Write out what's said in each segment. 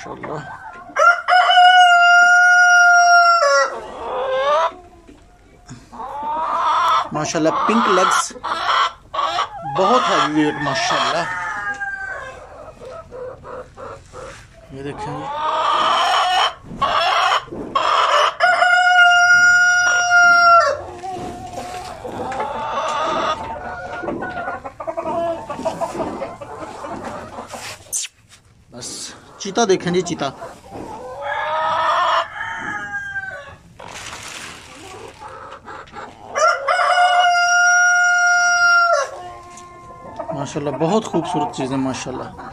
माशाल्लाह। माशाल्लाह pink legs, बहुत हैवी वेट माशाल्लाह। ये देखेंगे बस। चीता देखें जी, चीता माशाल्लाह बहुत खूबसूरत चीज़ है माशाल्लाह।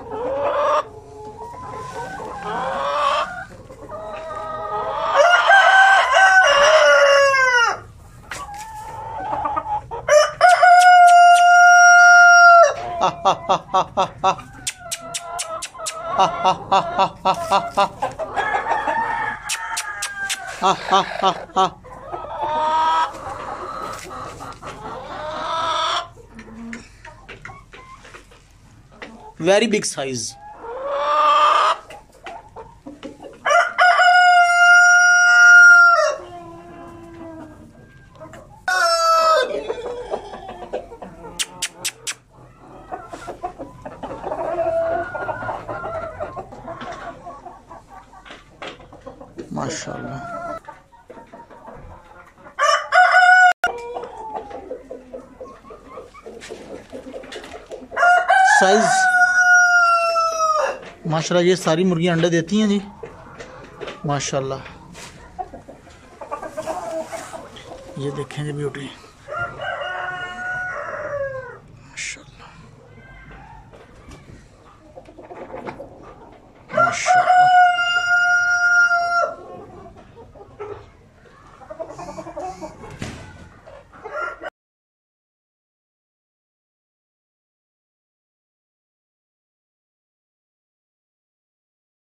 Very big size. माशाल्लाह। साइज माशाल्लाह, ये सारी मुर्गियां अंडे देती हैं जी माशाल्लाह। ये देखें जी ब्यूटी माशाल्लाह माशाल्लाह।